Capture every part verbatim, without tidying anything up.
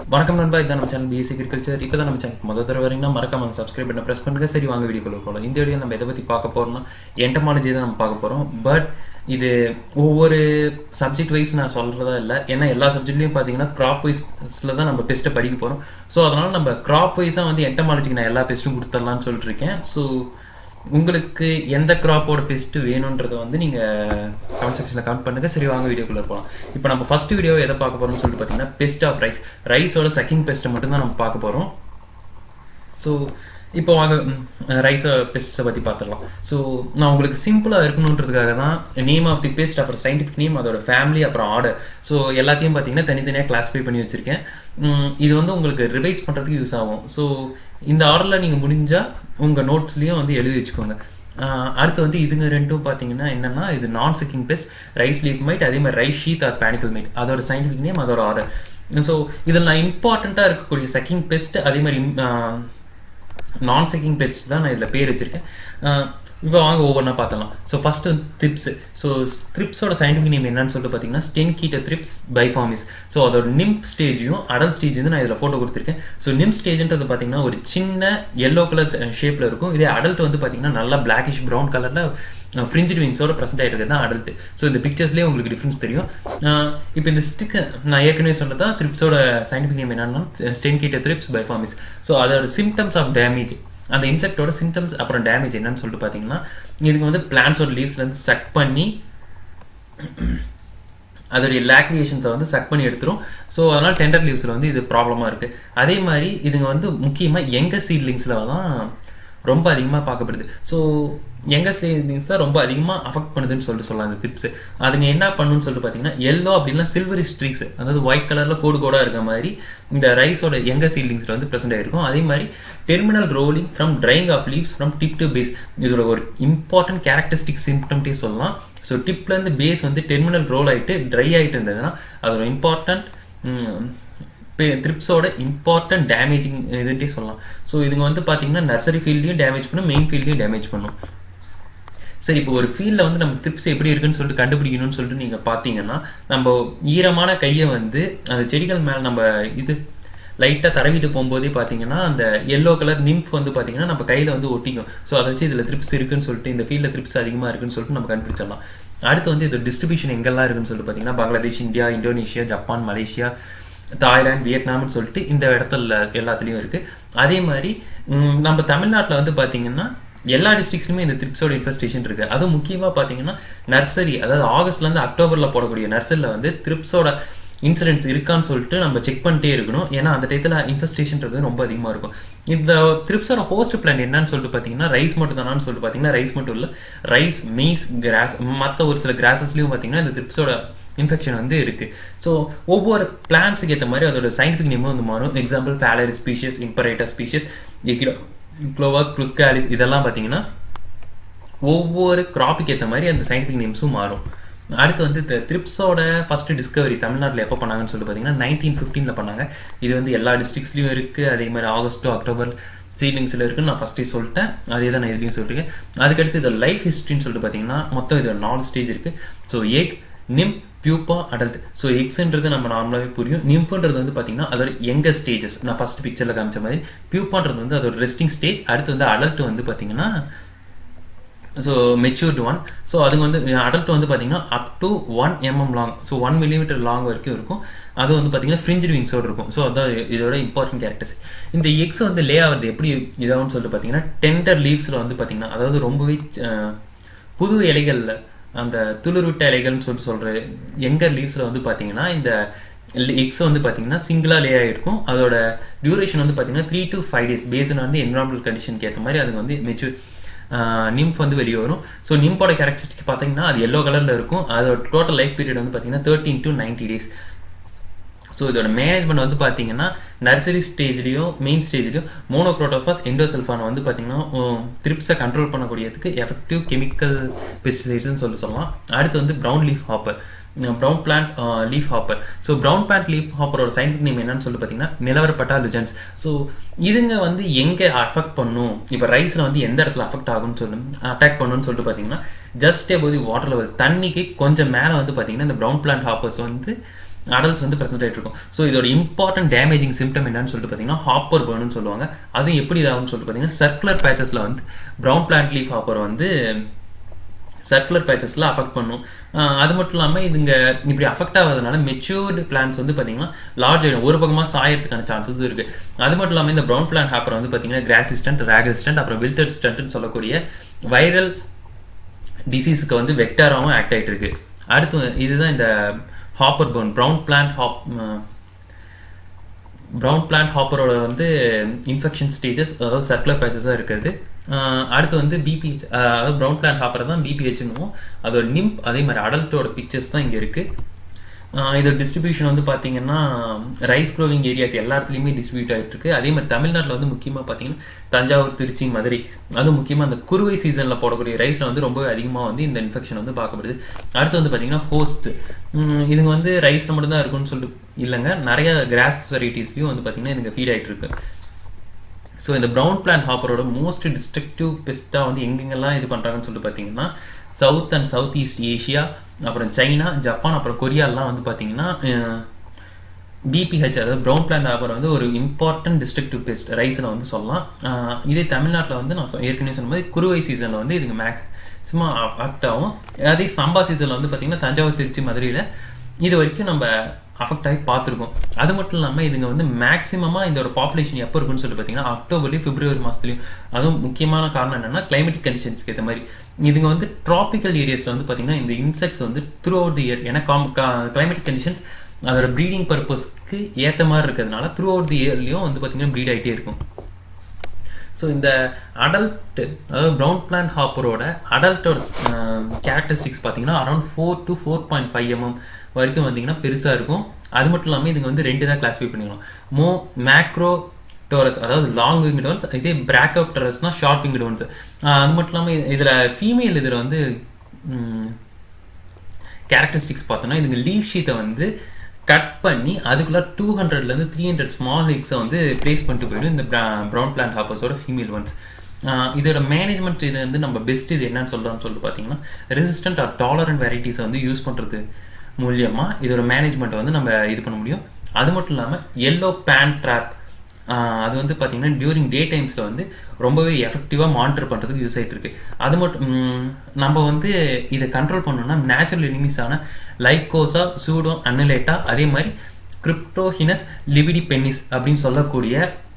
வணக்கம் நண்பா, இதான் நம்ம சேனல் B.Sc.Agriculture. இப்போ தான் நம்ம சேனல் முதல் தடவை வரீங்கன்னா மறக்காம சப்ஸ்கிரைப் பண்ண ப்ரெஸ் பண்ணுங்க. சரி, வாங்க வீடியோக்குள்ள போகலாம். இந்த வீடியோ நம்ம எதை பற்றி பார்க்க போகிறோம்னா என்டமாலஜி தான் நம்ம பார்க்க போகிறோம். பட் இது ஒவ்வொரு சப்ஜெக்ட் வைஸ் நான் சொல்கிறதா இல்லை, ஏன்னா எல்லா சப்ஜெக்ட்லையும் பார்த்தீங்கன்னா கிராப் வைஸில் தான் நம்ம பெஸ்ட்டை படிக்க போகிறோம். ஸோ அதனால் நம்ம கிராப் வைஸாக வந்து என்டமாலஜிக்கு நான் எல்லா பெஸ்ட்டும் கொடுத்துடலான்னு சொல்லிட்டு இருக்கேன். ஸோ உங்களுக்கு எந்த கிராப்போட பெஸ்ட்டு வேணுன்றதை வந்து நீங்கள் கமெண்ட் செக்ஷனில் கமெண்ட் பண்ணுங்கள். சரி, வாங்க வீடியோக்குள்ளே போகலாம். இப்போ நம்ம ஃபஸ்ட் வீடியோ எதை பார்க்க போகிறோம்னு சொல்லிட்டு பார்த்தீங்கன்னா பெஸ்ட் ஆஃப் ரைஸ் ரைஸோட செகண்ட் பெஸ்ட்டை மட்டும்தான் நம்ம பார்க்க போகிறோம். ஸோ இப்போ வாங்க ரைஸை பெஸ்ட்டை பற்றி பார்த்துடலாம். ஸோ நான் உங்களுக்கு சிம்பிளாக இருக்கணுன்றதுக்காக தான் நேம் ஆஃப் தி பெஸ்ட், அப்புறம் சயின்டிஃபிக் நேம், அதோட ஃபேமிலி, அப்புறம் ஆர்டர், ஸோ எல்லாத்தையும் பார்த்தீங்கன்னா தனித்தனியாக கிளாஸிஃபை பண்ணி வச்சுருக்கேன். இது வந்து உங்களுக்கு ரிவைஸ் பண்ணுறதுக்கு யூஸ் ஆகும். ஸோ இந்த ஆர்டரில் நீங்கள் முடிஞ்சால் உங்கள் நோட்ஸ்லேயும் வந்து எழுதி வச்சுக்கோங்க. அடுத்து வந்து இதுங்க ரெண்டும் பார்த்தீங்கன்னா என்னென்னா, இது நான் sucking pest, rice leaf mite, அதே மாதிரி rice sheath or panicle mite, அதோட சயின்டிஃபிக் நேம், அதோட ஆர்டர். ஸோ இதில் நான் இம்பார்ட்டண்ட்டாக இருக்கக்கூடிய செக்கிங் பெஸ்ட், அதே மாதிரி நான் செக்கிங் பெஸ்ட் தான் நான் இதில் பேர் வச்சுருக்கேன். இப்போ வாங்க ஒவ்வொன்றா பார்த்தலாம். ஸோ ஃபஸ்ட்டு வந்து த்ரிப்ஸ். ஸோ த்ரிப்ஸோட சயின்டிஃபிக் நேம் என்னன்னு சொல்லிட்டு பார்த்தீங்கன்னா ஸ்டென்கீட்டர் த்ரிப்ஸ் பைஃபார்மிஸ். ஸோ அதோட நிம்ப் ஸ்டேஜையும் அடல்ட் ஸ்டேஜ் வந்து நான் இதில் ஃபோட்டோ கொடுத்துருக்கேன். ஸோ நிம்ப் ஸ்டேஜ்ன்றது பார்த்தீங்கன்னா ஒரு சின்ன எல்லோ கலர் ஷேப்பில் இருக்கும். இதே அடல்ட் வந்து பார்த்தீங்கன்னா நல்லா பிளாக்கிஷ் ப்ரௌன் கலரில் ஃப்ரிஞ்சிட் விங்ஸோட ப்ரெசென்ட் ஆகிட்டு தான் அடல்ட். ஸோ இந்த பிக்சர்ஸ்லேயே உங்களுக்கு டிஃப்ரென்ஸ் தெரியும். இப்போ இந்த ஸ்டிக்கு நான் ஏற்கனவே சொன்னதா த்ரிப்ஸோட சயின்டிஃபிக் நேம் என்னன்னா ஸ்டென்கீட்டர் த்ரிப்ஸ் பைஃபார்மிஸ். ஸோ அதோட சிம்டம்ஸ் ஆஃப் டேமேஜ், அந்த இன்செக்டோட சிம்டம்ஸ் அப்புறம் டேமேஜ் என்னன்னு சொல்லிட்டு பார்த்தீங்கன்னா, இதுக்கு வந்து பிளான்ஸோட லீவ்ஸ்லேருந்து சக் பண்ணி அதோடைய லாக்ரியேஷன்ஸை வந்து சக் பண்ணி எடுத்துரும். ஸோ அதனால் டெண்டர் லீவ்ஸில் வந்து இது ப்ராப்ளமாக இருக்குது. அதே மாதிரி இதுங்க வந்து முக்கியமாக எங்க சீட்லிங்ஸில் தான் ரொம்ப அதிகமாக பார்க்கப்படுது. ஸோ எங்க சீட்லிங்ஸ் தான் ரொம்ப அதிகமாக அஃபெக்ட் பண்ணுதுன்னு சொல்லிட்டு சொல்லலாம் இந்த டிப்ஸ். அதுங்க என்ன பண்ணுன்னு சொல்லிட்டு பார்த்தீங்கன்னா எல்லோ அப்படின்னா சில்வரி ஸ்ட்ரீக்ஸ், அதாவது ஒயிட் கலரில் கோடு கோடாக இருக்க மாதிரி இந்த ரைஸோட எங்க சீட்லிங்ஸில் வந்து ப்ரெசென்ட் ஆகிருக்கும். அதே மாதிரி terminal rolling from drying of leaves from tip to base, இதோட ஒரு இம்பார்ட்டன்ட் கேரக்டரிஸ்டிக் சிம்டம்ட்டே சொல்லலாம். ஸோ டிப்லேருந்து பேஸ் வந்து டெர்மினல் ரோல் ஆகிட்டு ட்ரை ஆகிட்டு இருந்ததுன்னா அது ஒரு இம்பார்ட்டன்ட் த்ரிப்ஸோட இம்பார்ட்டன்ட் டேமேஜிங் இதுன்ட்டே சொல்லலாம். ஸோ இதுங்க வந்து பார்த்தீங்கன்னா நர்சரி ஃபீல்டையும் டேமேஜ் பண்ணும், மெயின் ஃபீல்டையும் டேமேஜ் பண்ணும். சரி, இப்போ ஒரு ஃபீல்டில் வந்து நம்ம த்ரிப்ஸ் எப்படி இருக்குன்னு சொல்லிட்டு கண்டுபிடிக்கணும்னு சொல்லிட்டு நீங்கள் பார்த்தீங்கன்னா, நம்ம ஈரமான கையை வந்து அந்த செடிகள் மேலே நம்ம இது லைட்டாக தடவிட்டு போகும்போதே பார்த்தீங்கன்னா அந்த எல்லோ கலர் நிம்ஃப் வந்து பார்த்தீங்கன்னா நம்ம கையில் வந்து ஒட்டிக்கும். ஸோ அதை வச்சு இதில் த்ரிப்ஸ் இருக்குன்னு சொல்லிட்டு, இந்த ஃபீல்டில் த்ரிப்ஸ் அதிகமாக இருக்குன்னு சொல்லிட்டு நம்ம கண்டுபிடிச்சிடலாம். அடுத்து வந்து இது டிஸ்ட்ரிபியூஷன் எங்கெல்லாம் இருக்குன்னு சொல்லிட்டு பார்த்தீங்கன்னா Bangladesh, India, Indonesia, Japan, Malaysia, Thailand, வியட்நாம்னு சொல்லிட்டு இந்த இடத்துல எல்லாத்துலேயும் இருக்குது. அதே மாதிரி நம்ம தமிழ்நாட்டில் வந்து பார்த்தீங்கன்னா எல்லா டிஸ்ட்ரிக்ஸ்லுமே இந்த த்ரிப்ஸோட இன்ஃபெஸ்டேஷன் இருக்குது. அதுவும் முக்கியமாக பார்த்தீங்கன்னா நர்சரி, அதாவது ஆகஸ்ட்லேருந்து அக்டோபரில் போடக்கூடிய நர்சரியில் வந்து த்ரிப்ஸோட இன்சிடென்ட்ஸ் இருக்கான்னு சொல்லிட்டு நம்ம செக் பண்ணிட்டே இருக்கணும். ஏன்னா அந்த டயத்தில் இன்ஃபெஸ்டேஷன்றது ரொம்ப அதிகமாக இருக்கும். இந்த த்ரிப்ஸோட ஹோஸ்ட் பிளான் என்னன்னு சொல்லிட்டு பார்த்தீங்கன்னா ரைஸ் மட்டும் தானான்னு சொல்லிட்டு பார்த்தீங்கன்னா ரைஸ் மட்டும் இல்லை, ரைஸ், மெய்ஸ், கிராஸ், மற்ற ஒரு சில கிராஸஸ்லையும் பார்த்தீங்கன்னா இந்த த்ரிப்ஸோட இன்ஃபெக்ஷன் வந்து இருக்குது. ஸோ ஒவ்வொரு பிளான்ஸுக்கு ஏற்ற மாதிரி அதோட சயின்டிஃபிக் நேமும் வந்து மாறும். எக்ஸாம்பிள் ஃபேலரி ஸ்பீஷியஸ், இம்பரேட்டர் ஸ்பீஷியஸ், க்ளோவா, க்ருஸ்காலிஸ், இதெல்லாம் பார்த்தீங்கன்னா ஒவ்வொரு கிராப்புக்கு ஏற்ற மாதிரி அந்த சயின்டிஃபிக் நேம்ஸும் மாறும். அடுத்து வந்து இந்த த்ரிப்ஸோட ஃபர்ஸ்ட் டிஸ்கவரி தமிழ்நாட்டில் எப்போ பண்ணாங்கன்னு சொல்லிட்டு பார்த்தீங்கன்னா நைன்டீன் ஃபிஃப்டீனில் பண்ணாங்க. இது வந்து எல்லா டிஸ்ட்ரிக்ஸ்லையும் இருக்குது. அதே மாதிரி ஆகஸ்ட் டு அக்டோபர் சீட்லிங்ஸில் இருக்குன்னு நான் ஃபஸ்ட்டே சொல்லிட்டேன். அதே தான் நான் எதுலையும் சொல்லியிருக்கேன். அதுக்கடுத்து இது லைஃப் ஹிஸ்ட்ரின்னு சொல்லிட்டு பார்த்தீங்கன்னா மொத்தம் இது நாலு ஸ்டேஜ் இருக்குது. So egg, nymph, pupa, adult. So எக்ஸ்ன்றது நம்ம நார்மலாகவே புரியும். நிம்ஃபுன்றது வந்து பார்த்தீங்கன்னா அதோட எங்க ஸ்டேஜஸ், நான் ஃபர்ஸ்ட் பிக்சரில் காமிச்ச மாதிரி. பியூப்பான்றது வந்து அதோட ரெஸ்டிங் ஸ்டேஜ். அடுத்து வந்து அடல்ட் வந்து பார்த்தீங்கன்னா ஸோ மெச்சூர்டு ஒன். ஸோ அதுங்க வந்து அடல்ட் வந்து பார்த்தீங்கன்னா up to one MM long, so one millimetre long வரைக்கும் இருக்கும். அது வந்து பார்த்தீங்கன்னா ஃப்ரிஞ்சிட் விங்ஸோடு இருக்கும். ஸோ அதான் இதோட இம்பார்ட்டன்ட் கேரக்டர்ஸ். இந்த எக்ஸ் வந்து லே ஆகுது எப்படி இதாகும்னு சொல்லிட்டு பார்த்தீங்கன்னா டெண்டர் லீவ்ஸில் வந்து பார்த்தீங்கன்னா, அதாவது ரொம்பவே புது இலைகளில் அந்த துளிர்விட்ட இலைகள்னு சொல்லிட்டு சொல்கிற எங்கர் லீவ்ஸில் வந்து பார்த்தீங்கன்னா இந்த எக்ஸ் வந்து பார்த்தீங்கன்னா சிங்கிளாக லே ஆகிருக்கும். அதோட டியூரேஷன் வந்து பார்த்தீங்கன்னா three to five days based வந்து என்விரான்மெண்டல் கண்டிஷனுக்கு ஏற்ற மாதிரி அதுக்கு வந்து மெச்சூர் நிம்ஃப் வந்து வெளியே வரும். ஸோ நிம்போட கேரக்டரிஸ்டிக் பார்த்தீங்கன்னா அது எல்லோ கலரில் இருக்கும். அதோட டோட்டல் லைஃப் பீரியட் வந்து பார்த்தீங்கன்னா thirteen to ninety days. So இதோட மேனேஜ்மெண்ட் வந்து பார்த்தீங்கன்னா நர்சரி ஸ்டேஜ்லையும் மெயின் ஸ்டேஜ்லையும் மோனோக்ரோட்டோஃபாஸ், எண்டோசல்ஃபான் வந்து பார்த்தீங்கன்னா த்ரிப்ஸை கண்ட்ரோல் பண்ணக்கூடியதுக்கு எஃபெக்டிவ் கெமிக்கல் பெஸ்டிசைட்ஸ்னு சொல்லி சொல்லலாம். அடுத்து வந்து brown leaf hopper, brown plant leaf hopper. So brown plant leaf ஹாப்பரோட சயின்டிஃபிக் நேம் என்னன்னு சொல்லி பார்த்தீங்கன்னா நிலவரப்பட்டா லுஜன்ஸ். ஸோ இதுங்க வந்து எங்கே அஃபெக்ட் பண்ணும், இப்போ ரைஸில் வந்து எந்த இடத்துல அஃபெக்ட் ஆகும்னு சொல்லி அட்டாக் பண்ணுன்னு சொல்லிட்டு பார்த்தீங்கன்னா just above the water level, தண்ணிக்கு கொஞ்சம் மேலே வந்து பார்த்தீங்கன்னா இந்த ப்ரௌன் பிளான்ட் ஹாப்பர்ஸ் வந்து அடல்ட்ஸ் வந்து ப்ரெசென்ட் ஆகிட்டு இருக்கும். ஸோ இதோட இம்பார்ட்டன்ட் டேமேஜிங் சிம்டம் என்னன்னு சொல்லிட்டு பார்த்தீங்கன்னா ஹாப்பர் பர்ன்னு சொல்லுவாங்க. அதுவும் எப்படி இதாகும்னு சொல்லிட்டு பார்த்தீங்கன்னா சர்க்குலர் பேச்சஸில் வந்து ப்ரௌன் பிளான்ட் லீஃப் ஹாப்பர் வந்து சர்க்குலர் பேச்சஸில் அஃபெக்ட் பண்ணும். அது மட்டும் இல்லாமல் இதுங்க இப்படி அஃபெக்ட் ஆகிறதுனால மெச்சூர்டு பிளான்ஸ் வந்து பார்த்தீங்கன்னா லார்ஜ் ஆகிடும், ஒரு பக்கமாக சாயறதுக்கான சான்சஸும் இருக்குது. அது மட்டும் இல்லாமல் இந்த ப்ரௌன் பிளான்ட் ஹாப்பர் வந்து பார்த்தீங்கன்னா கிராசிஸ்டன்ட், ராகஸ்டன்ட், அப்புறம் வில்டர் ஸ்டன்ட்னு சொல்லக்கூடிய வைரல் டிசீஸுக்கு வந்து வெக்டாராகவும் ஆக்ட் ஆகிட்டு இருக்கு. அடுத்து இதுதான் இந்த hopper burn brown plant hop brown plant ஹாப்பரோட வந்து இன்ஃபெக்ஷன் ஸ்டேஜஸ், அதாவது சர்க்குலர் பேச்சஸாக இருக்கிறது. அடுத்து வந்து பிபிஹெச், அதாவது ப்ரௌன் பிளான்ட் ஹாப்பர் தான் பிபிஹெச்னுவோம். அதோட நிம்ப் அதே மாதிரி அடல்ட்டோட பிக்சர்ஸ் தான் இங்கே இருக்குது. இதோட டிஸ்ட்ரிபியூஷன் வந்து பார்த்தீங்கன்னா ரைஸ் க்ரோவிங் ஏரியாஸ் எல்லா இடத்துலையுமே டிஸ்ட்ரிபியூட் ஆகிட்டு இருக்கு. அதே மாதிரி தமிழ்நாட்டில் வந்து முக்கியமாக பார்த்தீங்கன்னா தஞ்சாவூர், திருச்சி, மதுரை, அதுவும் முக்கியமாக அந்த குறுவை சீசனில் போடக்கூடிய ரைஸில் வந்து ரொம்ப அதிகமாக வந்து இந்த இன்ஃபெக்ஷன் வந்து பார்க்கப்படுது. அடுத்து வந்து பார்த்தீங்கன்னா ஹோஸ்ட், இதுங்க வந்து ரைஸில் மட்டும்தான் இருக்குன்னு சொல்லிட்டு இல்லைங்க, நிறைய கிராஸ் வெரைட்டிஸ்லையும் வந்து பார்த்தீங்கன்னா இதுங்க ஃபீட் ஆகிட்டு இருக்கு. ஸோ இந்த ப்ரௌன் பிளான்ட் ஹாப்பரோட மோஸ்ட் டிஸ்ட்ரக்டிவ் பெஸ்ட்டாக வந்து எங்கெங்கெல்லாம் இது பண்ணுறாங்கன்னு சொல்லிட்டு பார்த்தீங்கன்னா south and south east Asia, அப்புறம் சைனா, ஜப்பான், அப்புறம் கொரியாலாம் வந்து பார்த்தீங்கன்னா பிபிஹெச், அதாவது ப்ரௌன் பிளான்ட் ஹாப்பர் வந்து ஒரு இம்பார்ட்டன்ட் டிஸ்ட்ரக்டிவ் பெஸ்ட் ரைஸில் வந்து சொல்லலாம். இதே தமிழ்நாட்டில் வந்து நான் ஏற்கனவே சொன்ன மாதிரி குறுவை சீசனில் வந்து இதுங்க மேக்ஸிமம் அஃபெக்ட் ஆகும். அதே சம்பா சீசனில் வந்து பார்த்தீங்கன்னா தஞ்சாவூர், திருச்சி, மதுரையில் இது வரைக்கும் நம்ம அஃபெக்ட் ஆகி பார்த்துருக்கோம். அது மட்டும் இல்லாமல் இதுங்க வந்து மேக்ஸிமமாக இதோட பாப்புலேஷன் எப்போ இருக்குன்னு சொல்லி பார்த்தீங்கன்னா அக்டோபர்லேயும் பிப்ரவரி மாதத்துலையும். அதுவும் முக்கியமான காரணம் என்னென்னா கிளைமேட்டிக் கண்டிஷன்ஸ்க்கு ஏற்ற மாதிரி இதுங்க வந்து ட்ராபிக்கல் ஏரியாஸில் வந்து பார்த்தீங்கன்னா இந்த இன்செக்ட்ஸ் வந்து த்ரூ அவுட் தி இயர், ஏன்னா கிளைமேட்டிக் கண்டிஷன்ஸ் அதோட ப்ரீடிங் பர்பஸ்க்கு ஏற்ற மாதிரி இருக்கிறதுனால த்ரூ அவுட் தி இயர்லையும் வந்து பார்த்தீங்கன்னா ப்ரீட் ஆகிட்டே இருக்கும். ஸோ இந்த அடல்ட், அதாவது ப்ரௌன் பிளான்ட் ஹாப்பரோட அடல்ட்டோட கேரக்டரிஸ்டிக்ஸ் பார்த்தீங்கன்னா around four to four point five MM வரைக்கும் வந்தீங்கன்னா பெருசாக இருக்கும். அது மட்டும் இல்லாமல் இதுங்க வந்து ரெண்டு தான் கிளாஸிஃபை பண்ணிக்கலாம். மோ மேக்ரோ டோரஸ், அதாவது லாங் விங்டு ஒன்ஸ், இதே பிராக்கப் டோரஸ்னா ஷார்ட் விங்டு ஒன்ஸ். அது மட்டும் இல்லாமல் இதில் ஃபீமேல் இதில் வந்து கேரக்டரிஸ்டிக்ஸ் பார்த்தோன்னா இதுங்க லீவ் ஷீட்டை வந்து கட் பண்ணி அதுக்குள்ள டூ ஹண்ட்ரட்லேருந்து த்ரீ ஹண்ட்ரட் ஸ்மால் எக்ஸை வந்து பிளேஸ் பண்ணிட்டு போயிடும் இந்த ப்ரௌன் பிளான்ட் ஹாப்பர்ஸோட ஃபீமேல் ஒன்ஸ். இதோட மேனேஜ்மெண்ட் இது வந்து நம்ம பெஸ்ட் இது என்னன்னு சொல்லலாம்னு சொல்லிட்டு பார்த்தீங்கன்னா ரெசிஸ்டன்ட் ஆர் டாலரண்ட் வெரைட்டிஸை வந்து யூஸ் பண்ணுறது மூலியமாக இதோட மேனேஜ்மெண்ட்டை வந்து நம்ம இது பண்ண முடியும். அது மட்டும் இல்லாமல் எல்லோ பேன் ட்ராப், அது வந்து பார்த்தீங்கன்னா டியூரிங் டே டைம்ஸில் வந்து ரொம்பவே எஃபெக்டிவாக மானிட்டர் பண்ணுறதுக்கு யூஸ் ஆகிட்டு இருக்கு. அது மட்டும் நம்ம வந்து இதை கண்ட்ரோல் பண்ணோம்னா நேச்சுரல் எனிமீஸான லைக்கோசா, சூடோ அன்னலேட்டா, அதே மாதிரி கிரிப்டோஹினஸ் லிவிடி பென்னிஸ் அப்படின்னு சொல்லக்கூடிய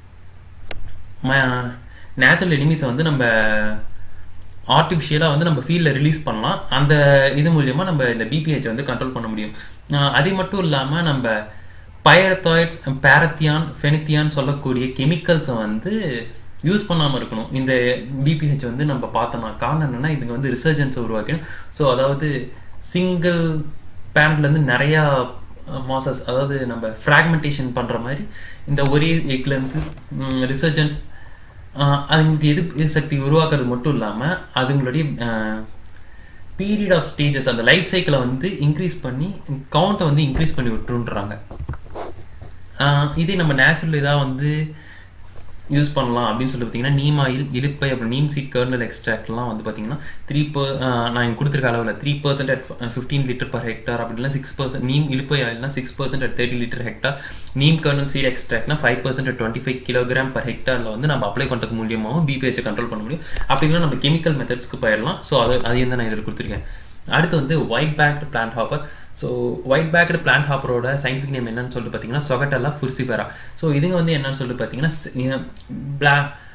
நேச்சுரல் எனிமீஸை வந்து நம்ம ஆர்டிஃபிஷியலாக வந்து நம்ம ஃபீல்டில் ரிலீஸ் பண்ணலாம். அந்த இது மூலியமாக நம்ம இந்த பிபிஹெச் வந்து கண்ட்ரோல் பண்ண முடியும். அது மட்டும் இல்லாமல் நம்ம பைரத்தாய்ட்ஸ், பேரத்தியான், ஃபெனித்தியான் சொல்லக்கூடிய கெமிக்கல்ஸை வந்து யூஸ் பண்ணாமல் இருக்கணும் இந்த பிபிஹெச் வந்து நம்ம பார்த்தோம்னா. காரணம் என்னென்னா இதுங்க வந்து ரிசர்ஜன்ஸை உருவாக்கணும். ஸோ அதாவது சிங்கிள் பேரண்ட்லேருந்து நிறையா மாசஸ், அதாவது நம்ம ஃப்ராக்மெண்டேஷன் பண்ணுற மாதிரி இந்த ஒரே எக்லேருந்து ரிசர்ஜன்ஸ் அதுங்களுக்கு எதிர்ப்பு சக்தி உருவாக்குறது மட்டும் இல்லாமல் அதுங்களுடைய பீரியட் ஆஃப் ஸ்டேஜஸ், அந்த லைஃப் சைக்கிளை வந்து இன்க்ரீஸ் பண்ணி கவுண்ட்டை வந்து இன்க்ரீஸ் பண்ணி விட்டுருன்றாங்க. இதே நம்ம நேச்சுரல் இதாக வந்து யூஸ் பண்ணலாம் அப்படின்னு சொல்லி பார்த்தீங்கன்னா நீம் ஆயில், இலுப்பை, அப்புறம் நீம் சீட் கர்னல் எக்ஸ்ட்ராக்ட்லாம் வந்து பார்த்தீங்கன்னா த்ரீ பர் நான் இங்கே கொடுத்துருக்க அளவில் three percent at fifteen litre per hectare, அப்படின்னா சிக்ஸ் பர்சன்ட் நீம் இலுப்பை ஆயில்னா six percent at thirty litre hectare, neem kernel seed எக்ஸ்ட்ராக்ட்னா five percent at twenty five kilogram per ஹெக்டாரில் வந்து நம்ம அப்ளை பண்ணுறது மூலியமாகவும் பிபிஹெச்சை கண்ட்ரோல் பண்ண முடியும். அப்படின்னா நம்ம கெமிக்கல் மெத்தட்ஸ்க்கு போயிடலாம். ஸோ அது அதையும் தான் நான் இதில் கொடுத்துருக்கேன். அடுத்து வந்து white backed plant hopper. So white backed plant ஹாப்பரோட சயின்டிஃபிக் நேம் என்னன்னு சொல்லிட்டு பார்த்தீங்கன்னா சொகட்டெல்லா ஃபுர்சிஃபெரா. ஸோ இதுங்க வந்து என்னன்னு சொல்லிட்டு பார்த்தீங்கன்னா பிளா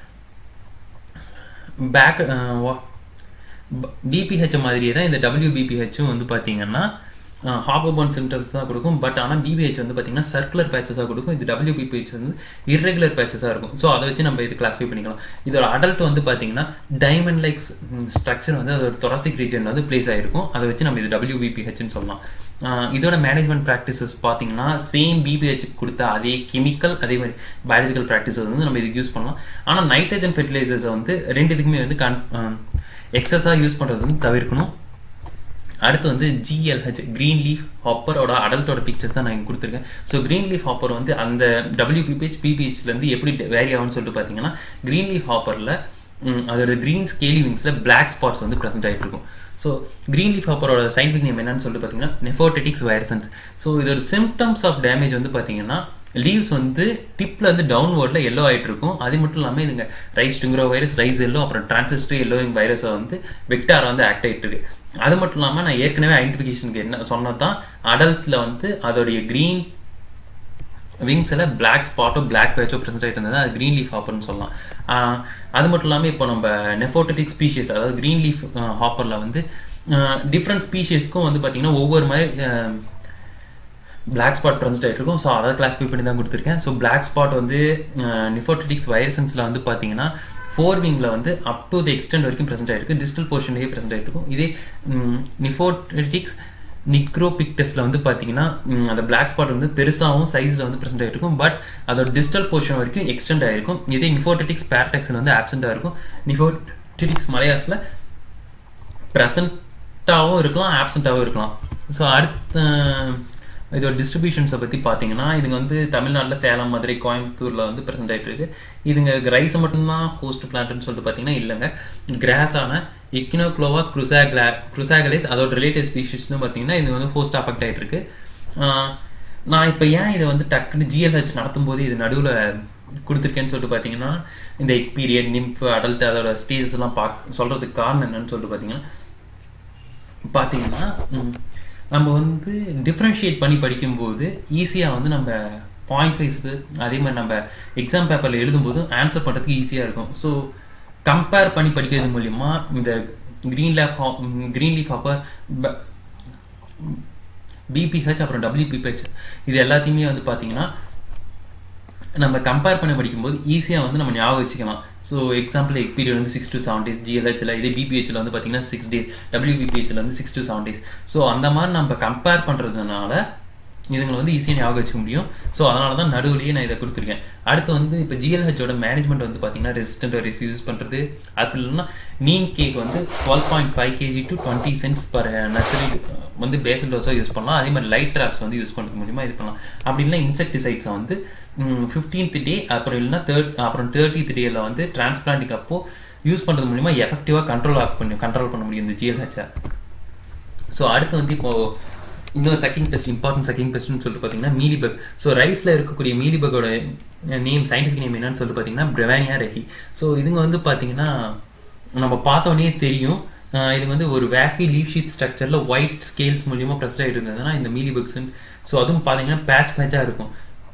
பேக் பிபிஹெச் மாதிரியே தான் இந்த டபிள்யூபிபிஹெச்சும் வந்து பார்த்தீங்கன்னா ஹாப்பர்போன் சிம்டம்ஸ் தான் கொடுக்கும். பட் ஆனால் பிபிஹெச் வந்து பார்த்தீங்கன்னா சர்க்குலர் பேச்சஸாக கொடுக்கும். இது டபிள்யூபிபிஹெச் வந்து இர்ரெகுலர் பேச்சஸாக இருக்கும். ஸோ அதை வச்சு நம்ம இது கிளாஸிஃபை பண்ணிக்கலாம். இதோட அடல்ட் வந்து பார்த்தீங்கன்னா டைமண்ட் லைக் ஸ்ட்ரக்சர் வந்து அதோட தொராசிக் ரீஜன் வந்து பிளேஸ் ஆகிருக்கும். அதை வச்சு நம்ம இது டபிள்யூபிபிஹெச்னு சொல்லலாம். இதோட மேனேஜ்மெண்ட் ப்ராக்டிசஸ் பார்த்தீங்கன்னா சேம் பிபிஹெச் கொடுத்த அதே கெமிக்கல், அதே மாதிரி பயாலஜிக்கல் ப்ராக்டிசஸ் வந்து நம்ம இதுக்கு யூஸ் பண்ணலாம். ஆனால் நைட்ரஜன் ஃபெர்டிலைசர்ஸை வந்து ரெண்டு இதுக்குமே வந்து கன் எக்ஸஸாக யூஸ் பண்ணுறது வந்து தவிர்க்கணும். அடுத்து வந்து ஜிஎல்ஹெச் கிரீன் லீஃப் ஹாப்பரோட அடல்ட்டோட பிக்சர்ஸ் தான் நான் இங்கே கொடுத்துருக்கேன். ஸோ கிரீன் லீஃப் ஹாப்பர் வந்து அந்த டபிள்யூபிபிஹெச் பிபிஹெச்லேருந்து எப்படி வேரி ஆகும்னு சொல்லிட்டு பார்த்தீங்கன்னா கிரீன் லீஃப் ஹாப்பரில் அதோட கிரீன் ஸ்கேலி விங்ஸில் பிளாக் ஸ்பாட்ஸ் வந்து ப்ரெசென்ட் ஆகிட்டு இருக்கும். ஸோ க்ரீன் லீஃப் ஹாப்பரோட சயின்டிஃபிக் நேம் என்னன்னு சொல்லிட்டு பார்த்தீங்கன்னா நெஃபோடெட்டிக்ஸ் வைரசன்ஸ். ஸோ இதோட சிம்டம்ஸ் ஆஃப் டேமேஜ் வந்து பார்த்தீங்கன்னா லீவ்ஸ் வந்து டிப்பில் வந்து டவுன்வர்டில் எல்லோ ஆகிட்டு இருக்கும். அது மட்டும் இல்லாமல் இதுங்க rice tungro virus, rice yellow, அப்புறம் டிரான்சிஸ்டரி எல்லோவிங் வைரஸை வந்து வெக்டாரை வந்து ஆக்ட் ஆகிட்டு இருக்கு. அது மட்டும் இல்லாமல் நான் ஏற்கனவே ஐடென்டிஃபிகேஷனுக்கு என்ன சொன்னது தான் அடல்ட்டில் வந்து அதோடைய க்ரீன் விங்ஸில் பிளாக் ஸ்பாட்டோ பிளாக் பேச்சோ ப்ரெசென்ட் ஆகிட்டு இருந்தது, அது க்ரீன் லீஃப் ஹாப்பர்னு சொல்லலாம். அது மட்டும் இல்லாமல் இப்போ நம்ம நெஃபோடெட்டிக் ஸ்பீஷிஸ், அதாவது க்ரீன் லீஃப் ஹாப்பரில் வந்து டிஃப்ரெண்ட் ஸ்பீஷிஸ்க்கும் வந்து பார்த்தீங்கன்னா ஒவ்வொரு மாதிரி பிளாக் ஸ்பாட் ப்ரெசென்ட் ஆகிட்டு இருக்கும். ஸோ அதை கிளாஸிஃபை பண்ணி தான் கொடுத்துருக்கேன். ஸோ பிளாக் ஸ்பாட் வந்து நெஃபோடெட்டிக்ஸ் வைரசன்ஸில் வந்து பார்த்தீங்கன்னா ஃபோர் விங்கில் வந்து அப் டு தி எக்ஸ்டென்ட் வரைக்கும் ப்ரெசென்ட் ஆகிருக்கு, டிஸ்டல் போர்ஷன்லேயே ப்ரெசென்ட் ஆகிட்டு இருக்கும். இதே நெஃபோடெட்டிக்ஸ் நிக்ரோபிக்டஸில் வந்து பார்த்தீங்கன்னா அந்த பிளாக் ஸ்பாட் வந்து பெருசாகவும் சைஸில் வந்து ப்ரெசென்ட் ஆகிட்டு இருக்கும், பட் அதோட டிஸ்டல் போர்ஷன் வரைக்கும் எக்ஸ்டெண்ட் ஆகிருக்கும். இதே நிஃபோடெட்டிக்ஸ் பேரடெக்ஸில் வந்து ஆப்சென்ட்டாக இருக்கும். நிஃபோடெட்டிக்ஸ் மலையாஸில் ப்ரெசென்ட்டாகவும் இருக்கலாம், ஆப்சென்ட்டாகவும் இருக்கலாம். ஸோ அடுத்த இதோட டிஸ்ட்ரிபியூஷன்ஸை பற்றி பார்த்தீங்கன்னா இதுங்க வந்து தமிழ்நாட்டில் சேலம், மதுரை, கோயம்புத்தூரில் வந்து ப்ரெசென்ட் ஆகிட்டு இருக்கு. இதுங்க ரைஸை மட்டும்தான் ஹோஸ்ட் பிளான்ட்னு சொல்லிட்டு பார்த்தீங்கன்னா இல்லைங்க, கிராஸான எக்கினோக்ளோவா குருசாக்லா குருசாகலைஸ் அதோட ரிலேட்டிவ் ஸ்பீஷிஸ்னு பார்த்தீங்கன்னா இது வந்து ஹோஸ்ட் அஃபெக்ட் ஆகிட்டு இருக்கு. நான் இப்போ ஏன் இதை வந்து டக்குன்னு ஜிஎல்ஹெச் நடத்தும் போது இது நடுவில் கொடுத்துருக்கேன்னு சொல்லிட்டு பார்த்தீங்கன்னா இந்த எக் பீரியட், நிம்ஃப், அடல்ட் அதோட ஸ்டேஜஸ் எல்லாம் பார்க்க சொல்கிறதுக்கு காரணம் என்னன்னு சொல்லிட்டு பார்த்தீங்கன்னா பார்த்தீங்கன்னா நம்ம வந்து டிஃப்ரென்ஷியேட் பண்ணி படிக்கும்போது ஈஸியாக வந்து நம்ம பாயிண்ட் வைஸு அதே மாதிரி நம்ம எக்ஸாம் பேப்பரில் எழுதும்போது ஆன்சர் பண்ணுறதுக்கு ஈஸியாக இருக்கும். ஸோ கம்பேர் பண்ணி படிக்கிறது மூலிமா இந்த green leaf green leaf hopper, BPH, அப்புறம் டபிள்யூபிஹெச் இது எல்லாத்தையுமே வந்து பார்த்தீங்கன்னா நம்ம கம்பேர் பண்ணி படிக்கும்போது ஈஸியாக வந்து நம்ம ஞாபகம் வச்சுக்கலாம். ஸோ எக்ஸாம்பிள் எக் பீரியட் வந்து சிக்ஸ் டு செவன் டேஸ் ஜிஎல்ஹெச்சில், இதே பிபிஹெச்சில் வந்து பார்த்தீங்கன்னா சிக்ஸ் டேஸ், டபிள்யூபிபிஹெச்சில் வந்து six to seven days. So அந்த மாதிரி நம்ம கம்பேர் பண்ணுறதுனால இதுங்களை வந்து ஈஸியாக ஞாபகம் வச்சுக்க முடியும். ஸோ அதனால தான் நடுவுலையே நான் இதை கொடுத்துருக்கேன். அடுத்து வந்து இப்போ ஜிஎல்ஹெச்சோட மேனேஜ்மெண்ட் வந்து பார்த்தீங்கன்னா ரெசிஸ்டன்ட் வைரஸ் யூஸ் பண்ணுறது, அது இல்லைன்னா நீம் கேக் வந்து twelve point five KG to twenty cents per nursery வந்து பேசல் டோஸாக யூஸ் பண்ணலாம். அதே மாதிரி லைட் ட்ராப்ஸ் வந்து யூஸ் பண்ணுறது மூலிமா இது பண்ணலாம். அப்படி இல்லைன்னா இன்செக்டிசைட்ஸை வந்து ஃபிஃப்டீன்த் டே அப்புறம் இல்லைன்னா தேர்ட் அப்புறம் தேர்ட்டித் டேல வந்து டிரான்ஸ்பிளான்டிங் அப்போ யூஸ் பண்ணுறது மூலிமா எஃபெக்டிவாக கண்ட்ரோல் ஆக் பண்ணி கண்ட்ரோல் பண்ண முடியும் இந்த ஜிஎல்ஹெச்சை. ஸோ அடுத்து வந்து இப்போ இன்னொரு செகண்ட் பெஸ்ட், இம்பார்ட்டன்ட் செகண்ட் பெஸ்ட்னு சொல்லிட்டு பார்த்தீங்கன்னா மீலிபக். ஸோ ரைஸில் இருக்கக்கூடிய மீலிபக்கோட நேம், சயின்டிஃபிக் நேம் என்னன்னு சொல்லிட்டு பார்த்தீங்கன்னா பிரெவானியா ரெஹி. ஸோ இதுங்க வந்து பார்த்தீங்கன்னா நம்ம பார்த்தோன்னே தெரியும், இது வந்து ஒரு வேஃபி லீவ் ஷீட் ஸ்ட்ரக்சரில் ஒயிட் ஸ்கேல்ஸ் மூலியமாக ப்ரெஸ் ஆகிட்டு இருந்ததுன்னா இந்த மீலிபக்ஸ்ன்னு. ஸோ அதுவும் பார்த்தீங்கன்னா பேட்ச் பேட்சாக இருக்கும்.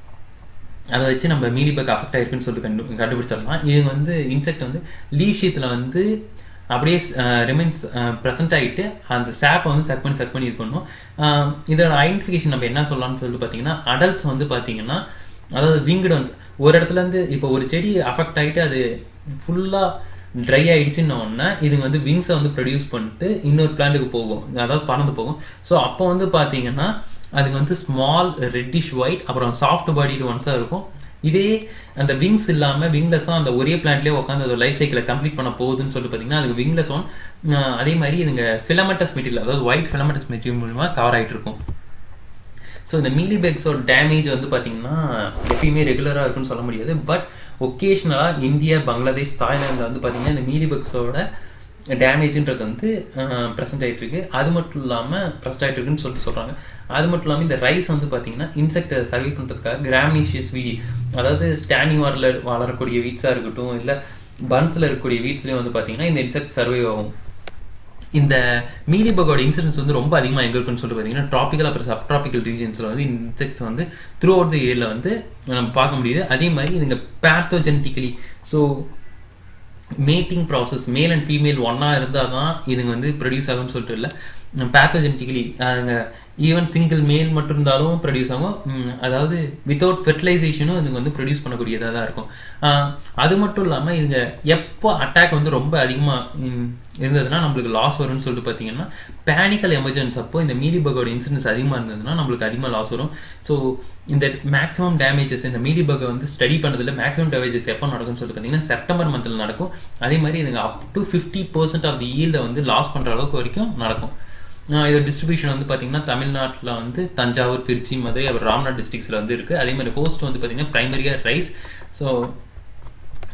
அதை வச்சு நம்ம மீலிபக் அஃபெக்ட் ஆகிருக்குன்னு சொல்லிட்டு கண்டு கண்டுபிடிச்சிடலாம். இது வந்து இன்செக்ட் வந்து லீவ் ஷீட்டில் வந்து அப்படியே ரிமைன்ஸ் ப்ரெசென்ட் ஆகிட்டு அந்த சாப்பை வந்து சக் பண்ணி சக் பண்ணி இது பண்ணும். இதோட ஐடென்டிஃபிகேஷன் நம்ம என்ன சொல்லலாம்னு சொல்லிட்டு பார்த்தீங்கன்னா அடல்ட்ஸ் வந்து பார்த்தீங்கன்னா அதாவது விங்டு ஒன்ஸ் ஒரு இடத்துலேருந்து இப்போ ஒரு செடி அஃபெக்ட் ஆகிட்டு அது ஃபுல்லாக ட்ரை ஆகிடுச்சுன்னொன்னே இதுங்க வந்து விங்ஸை வந்து ப்ரொடியூஸ் பண்ணிட்டு இன்னொரு பிளான்ட்டுக்கு போகும், அதாவது பறந்து போகும். ஸோ அப்போ வந்து பார்த்தீங்கன்னா அதுக்கு வந்து ஸ்மால் ரெட்டிஷ் ஒயிட் அப்புறம் சாஃப்ட் பாடிடு ஒன்ஸாக இருக்கும். இதே அந்த விங்ஸ் இல்லாமல் விங்லெஸ்ஸாக அந்த ஒரே பிளான்ட்லேயே உட்காந்து அதோட லைஃப் சைக்கிளை கம்ப்ளீட் பண்ண போகுதுன்னு சொல்லிட்டு பார்த்தீங்கன்னா அதுக்கு விங்லெஸ் ஒன். அதே மாதிரி இதுங்க ஃபிலமெண்டஸ் மெட்டீரியல், அதாவது ஒயிட் ஃபிலமெண்டஸ் மெட்டீரியல் மூலமாக கவர் ஆகிட்டு இருக்கும். ஸோ இந்த மீலிபேக்ஸோட டேமேஜ் வந்து பார்த்தீங்கன்னா எப்பயுமே ரெகுலராக இருக்குன்னு சொல்ல முடியாது, பட் ஒகேஷ்னலாக இந்தியா, பங்களாதேஷ், தாய்லாந்தில் வந்து பார்த்தீங்கன்னா இந்த மீலிபேக்ஸோட டேமேஜ்ன்றது வந்து ப்ரெசென்ட் ஆகிட்டு இருக்கு. அது மட்டும் இல்லாமல் ப்ரெசென்ட் ஆகிட்டு இருக்குன்னு சொல்லிட்டு சொல்கிறாங்க. அது மட்டும் இல்லாமல் இந்த ரைஸ் வந்து பார்த்தீங்கன்னா இன்செக்டை சர்வே பண்ணுறதுக்காக கிராமினீஷியஸ் வீடி, அதாவது ஸ்டாண்டிங் வாரில் வளரக்கூடிய வீட்ஸாக இருக்கட்டும் இல்லை பன்ஸில் இருக்கக்கூடிய வீட்ஸ்லேயும் வந்து பார்த்தீங்கன்னா இந்த இன்செக்ட் சர்வே ஆகும். இந்த மீலிபக்கோட இன்சிடென்ஸ் வந்து ரொம்ப அதிகமாக எங்கே இருக்குன்னு சொல்லிட்டு பார்த்தீங்கன்னா ட்ராபிக்கல் அப்புறம் சப் ட்ராபிக்கல் ரீஜன்ஸில் வந்து இன்செக்ட்ஸ் வந்து த்ரூ அவுட் த இயரில் வந்து நம்ம பார்க்க முடியுது. அதே மாதிரி இதுங்க parthenogenetically, so mating process male and female ஒன்றா இருந்தால் தான் இதுங்க வந்து ப்ரொடியூஸ் ஆகும்னு சொல்லிட்டு இல்லை, பேத்தோஜெனட்டிக்கலி அதுங்க ஈவன் சிங்கிள் மேல் மட்டும் இருந்தாலும் ப்ரொடியூஸ் ஆகும். அதாவது வித்தவுட் ஃபெர்டிலைசேஷனும் இதுங்க வந்து ப்ரொடியூஸ் பண்ணக்கூடியதாக தான் இருக்கும். அது மட்டும் இல்லாமல் இதுங்க எப்போ அட்டாக் வந்து ரொம்ப அதிகமாக இருந்ததுன்னா நம்மளுக்கு லாஸ் வரும்னு சொல்லிட்டு பார்த்தீங்கன்னா பேனிக்கல் எமர்ஜென்ஸ் அப்போ இந்த மீலிபக்கோட இன்சிடென்ஸ் அதிகமாக இருந்ததுன்னா நம்மளுக்கு அதிகமாக லாஸ் வரும். ஸோ இந்த மேக்ஸிமம் டேமேஜஸ் இந்த மீலிபக்கை வந்து ஸ்டடி பண்ணுறதுல மேக்ஸிமம் டேமேஜஸ் எப்போ நடக்கும்னு சொல்லிட்டு பார்த்தீங்கன்னா செப்டம்பர் மந்தில் நடக்கும். அதே மாதிரி இதுங்க up to fifty percent of the ஈல்டை வந்து லாஸ் பண்ணுற அளவுக்கு வரைக்கும் நடக்கும். இதோட டிஸ்ட்ரிபியூஷன் வந்து பார்த்தீங்கன்னா தமிழ்நாட்டில் வந்து தஞ்சாவூர், திருச்சி, மதுரை, அப்புறம் ராம்நாத் டிஸ்ட்ரிக்ஸில் வந்து இருக்குது. அதே மாதிரி ஹோஸ்ட் வந்து பார்த்தீங்கன்னா ப்ரைமரியாக ரைஸ். ஸோ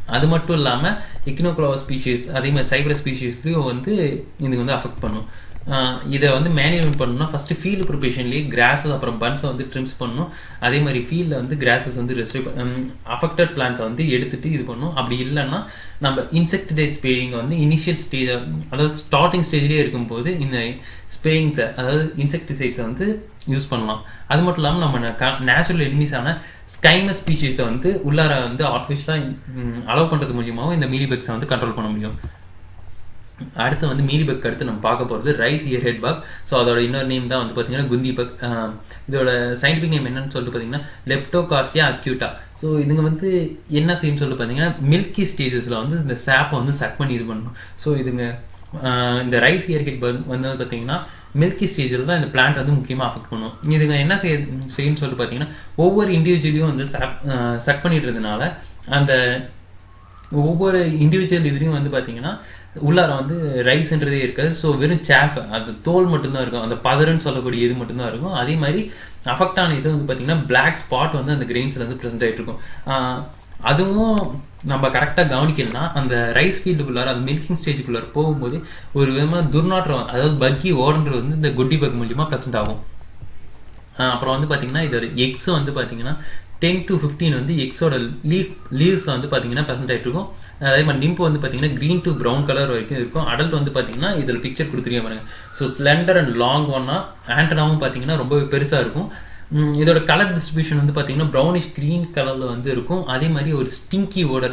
அது மட்டும் இல்லாமல் எக்கினோக்ளோவா ஸ்பீஷீஸ் அதே மாதிரி சைப்ரஸ் ஸ்பீஷீஸ்லையும் வந்து இது வந்து அஃபெக்ட் பண்ணும். இதை வந்து மேனேஜ்மெண்ட் பண்ணணும்னா ஃபஸ்ட்டு ஃபீல்டு ப்ரிப்பரேஷன்லேயே கிராஸஸ் அப்புறம் பன்ஸை வந்து ட்ரிம்ஸ் பண்ணணும். அதே மாதிரி ஃபீல்டில் வந்து கிராஸஸ் வந்து ரெஸ்ட்ரி அஃபெக்டட் பிளான்ஸை வந்து எடுத்துகிட்டு இது பண்ணணும். அப்படி இல்லைன்னா நம்ம இன்செக்டிசைட் ஸ்ப்ரேயிங் வந்து இனிஷியல் ஸ்டேஜ் அதாவது ஸ்டார்டிங் ஸ்டேஜ்லேயே இருக்கும்போது இந்த ஸ்ப்ரேயிங்ஸை அதாவது இன்செக்டிசைட்ஸை வந்து யூஸ் பண்ணலாம். அது மட்டும் இல்லாமல் நம்ம நேச்சுரல் எனிமீஸான ஸ்கைமஸ் ஸ்பீஷீஸை வந்து உள்ளார வந்து ஆர்டிஃபிஷியலாக அலோவ் பண்ணுறது மூலியமாகவும் இந்த மீலிபக்ஸை வந்து கண்ட்ரோல் பண்ண முடியும். அடுத்து வந்து மீலிபக் அடுத்து நம்ம பார்க்க போகிறது rice ear head bug. So அதோட இன்னொரு நேம் தான் வந்து பார்த்தீங்கன்னா குந்தி பக். இதோட சயின்டிஃபிக் நேம் என்னன்னு சொல்லிட்டு பார்த்தீங்கன்னா லெப்டோகார்சியா அக்யூட்டா. ஸோ இதுங்க வந்து என்ன செய்யுன்னு சொல்லிட்டு பார்த்தீங்கன்னா மில்கி ஸ்டேஜஸில் வந்து இந்த சாப்பை வந்து சக் பண்ணி இது பண்ணணும். ஸோ இதுங்க இந்த ரைஸ் இயர் ஹெட் பக் வந்து பார்த்தீங்கன்னா மில்கி ஸ்டேஜில் தான் இந்த பிளான்ட் வந்து முக்கியமாக அஃபெக்ட் பண்ணும். இதுங்க என்ன செய்ய செய்யுன்னு சொல்லிட்டு பார்த்தீங்கன்னா ஒவ்வொரு இண்டிவிஜுவலையும் வந்து சாப் சக் பண்ணிடுறதுனால அந்த ஒவ்வொரு இண்டிவிஜுவல் இதுலையும் வந்து பார்த்தீங்கன்னா உள்ளார வந்து ரைஸ்ன்றதே இருக்காது. ஸோ வெறும் சேஃப் அது தோல் மட்டும்தான் இருக்கும், அந்த பதறுன்னு சொல்லக்கூடிய இது மட்டும்தான் இருக்கும். அதே மாதிரி அஃபெக்ட் ஆன இது வந்து பார்த்தீங்கன்னா பிளாக் ஸ்பாட் வந்து அந்த கிரெயின்ஸில் வந்து ப்ரெசென்ட் ஆகிட்டு இருக்கும். அதுவும் நம்ம கரெக்டாக கவனிக்கணும்னா அந்த ரைஸ் ஃபீல்டுக்குள்ளார அந்த மில்கிங் ஸ்டேஜுக்குள்ளார போகும்போது ஒரு விதமான துர்நாற்றம் அதாவது பக்கி ஓடுன்றது வந்து இந்த குட்டி பக் மூலியமாக ப்ரெசென்ட் ஆகும். அப்புறம் வந்து பார்த்தீங்கன்னா இதோட எக்ஸ் வந்து பார்த்தீங்கன்னா டென் டு ஃபிஃப்டீன் வந்து எக்ஸோட லீஃப் லீவ்ஸில் வந்து பார்த்தீங்கன்னா ப்ரெசென்ட் ஆகிட்டு இருக்கும். அதே மாதிரி நிம்பு வந்து பார்த்தீங்கன்னா க்ரீன் டு ப்ரௌன் கலர் வரைக்கும் இருக்கும். அடல்ட் வந்து பார்த்தீங்கன்னா இதில் பிக்சர் கொடுத்துருக்கேன் பாருங்க. ஸோ ஸ்லெண்டர் அண்ட் லாங் ஒன்னா ஆண்டனாவும் பார்த்தீங்கன்னா ரொம்ப பெருசாக இருக்கும். இதோட கலர் டிஸ்ட்ரிபியூஷன் வந்து பார்த்தீங்கன்னா ப்ரௌனிஷ் க்ரீன் கலரில் வந்து இருக்கும். அதே மாதிரி ஒரு ஸ்டிங்கி ஓடர்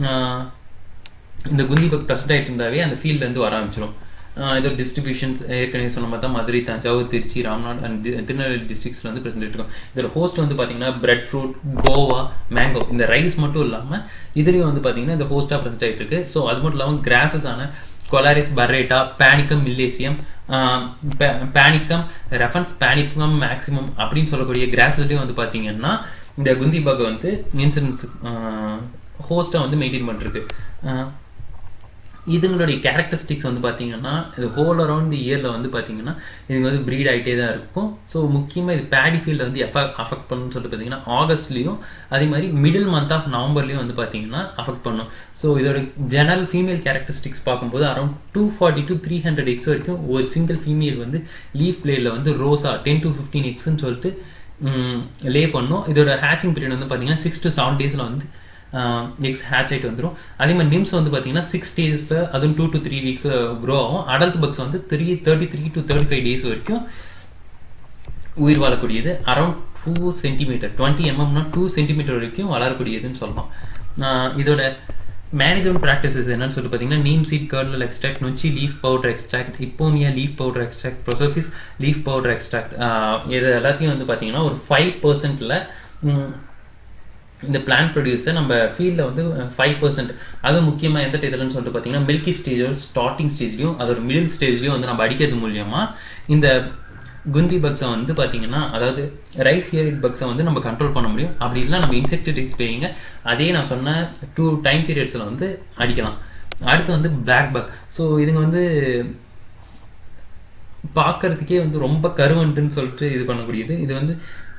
இந்த குந்தி பக் ப்ரெசென்ட் ஆகிட்டு இருந்தாவே அந்த ஃபீல்ட்லேருந்து வர ஆரம்பிச்சிடும். இதோட டிஸ்ட்ரிபியூஷன்ஸ் ஏற்கனவே சொன்ன மாதிரி தான் மதுரை, தஞ்சாவூர், திருச்சி, ராம்நாத் அண்ட் திருநெல்வேலி டிஸ்ட்ரிக்ஸில் வந்து ப்ரெசென்ட் இருக்கும். இதோட ஹோஸ்ட் வந்து பார்த்தீங்கன்னா பிரெட் ஃப்ரூட், கோவா, மேங்கோ இந்த ரைஸ் மட்டும் இல்லாமல் இதுலேயும் வந்து பார்த்தீங்கன்னா இந்த ஹோஸ்ட்டாக ப்ரெசென்ட் ஆகிட்டு இருக்கு. ஸோ அது மட்டும் இல்லாமல் கிராஸஸ் ஆன கொலாரிஸ் பர்ரேட்டா, பேனிக்கம் மில்லேசியம், பேனிக்கம் ரெஃபரன்ஸ், பேனிக்கம் மேக்ஸிமம் அப்படின்னு சொல்லக்கூடிய கிராஸஸ்லேயும் வந்து பார்த்தீங்கன்னா இந்த குந்தி பக் வந்து இன்சூரன்ஸ் ஹோஸ்ட்டாக வந்து மெயின்டைன் பண்ணிருக்கு. இதுங்களுடைய கேரக்டரிஸ்டிக்ஸ் வந்து பார்த்தீங்கன்னா இது ஹோல் அரௌண்ட் தி இயரில் வந்து பார்த்தீங்கன்னா இதுங்க வந்து ப்ரீட் ஆகிட்டே தான் இருக்கும். ஸோ முக்கியமாக இது பேடி ஃபீல்டில் வந்து எஃபெக்ட் அஃபெக்ட் பண்ணுன்னு சொல்லிட்டு பார்த்தீங்கன்னா ஆகஸ்ட்லேயும் அதே மாதிரி மிடில் மந்த் ஆஃப் நவம்பர்லேயும் வந்து பார்த்தீங்கன்னா அஃபெக்ட் பண்ணும். ஸோ இதோட ஜெனரல் ஃபீமேல் கேரக்டரிஸ்டிக்ஸ் பார்க்கும்போது around two forty to three hundred eggs வரைக்கும் ஒரு சிங்கிள் ஃபீமேல் வந்து லீஃப் பிளேடில் வந்து ரோஸா டென் டு ஃபிஃப்டீன் எக்ஸ்ன்னு சொல்லிட்டு லே பண்ணும். இதோட ஹேச்சிங் பீரியட் வந்து பார்த்தீங்கன்னா சிக்ஸ் டு செவன் டேஸில் வந்து எக்ஸ் ஹேட்ச் ஆகிட்டு வந்துடும். அதே மாதிரி நிம்ஸ் வந்து பார்த்தீங்கன்னா சிக்ஸ் டேஸில் அதுவும் two to three weeks grow ஆகும். அடல்ட் பக்ஸ் வந்து three thirty three to thirty five days வரைக்கும் உயிர் வாழக்கூடியது. அரௌண்ட் டூ சென்டிமீட்டர் டுவெண்ட்டி எம்எம்னா டூ சென்டிமீட்டர் வரைக்கும் வளரக்கூடியதுன்னு சொல்லலாம். இதோட மேனேஜ்மெண்ட் ப்ராக்டிசஸ் என்னன்னு சொல்லிட்டு பார்த்தீங்கன்னா நீம் சீட் கர்னல் எக்ஸ்ட்ராக்ட், நொச்சி leaf powder extract, Ipomoea leaf powder extract, Prosopis leaf powder extract இது எல்லாத்தையும் வந்து பார்த்தீங்கன்னா ஒரு ஃபைவ் பர்சன்ட்ல இந்த பிளான்ட் ப்ரொடியூஸை நம்ம ஃபீல்டில் வந்து ஃபைவ் பர்சன்ட் அதுவும் முக்கியமாக எந்த டேதில்னு சொல்லிட்டு பார்த்தீங்கன்னா மில்கி ஸ்டேஜோட ஸ்டார்டிங் ஸ்டேஜ்லையும் அதோட மிடில் ஸ்டேஜ்லையும் வந்து நம்ம அடிக்கிறது மூலியமாக இந்த குந்தி பக்ஸை வந்து பார்த்தீங்கன்னா அதாவது ரைஸ் ஹியரிட் பக்ஸை வந்து நம்ம கண்ட்ரோல் பண்ண முடியும். அப்படி இல்லை நம்ம இன்செக்டிசைட்ஸ் ஸ்ப்ரேயிங்க அதே நான் சொன்ன டூ டைம் பீரியட்ஸில் வந்து அடிக்கலாம். அடுத்து வந்து பிளாக் பக். ஸோ இதுங்க வந்து பார்க்கறதுக்கே வந்து ரொம்ப கருவண்டுன்னு சொல்லிட்டு இது பண்ணக்கூடியது. இது வந்து